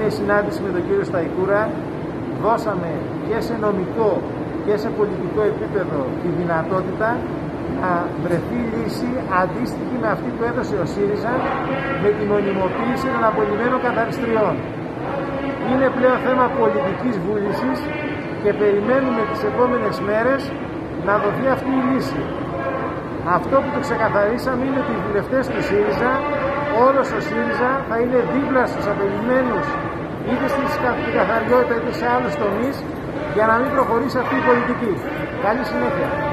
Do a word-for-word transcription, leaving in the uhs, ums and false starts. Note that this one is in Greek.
Η συνάντηση με τον κύριο Σταϊκούρα δώσαμε και σε νομικό και σε πολιτικό επίπεδο τη δυνατότητα να βρεθεί λύση αντίστοιχη με αυτή που έδωσε ο ΣΥΡΙΖΑ με την μονιμοποίηση των απολυμμένων καθαριστριών. Είναι πλέον θέμα πολιτικής βούλησης και περιμένουμε τις επόμενες μέρες να δοθεί αυτή η λύση. Αυτό που το ξεκαθαρίσαμε είναι ότι οι βουλευτές του ΣΥΡΙΖΑ, όλος ο ΣΥΡΙΖΑ θα είναι δίπλα στους απελυμμένους είτε στην καθαριότητα είτε σε άλλους τομείς για να μην προχωρήσει αυτή η πολιτική. Καλή συνέχεια.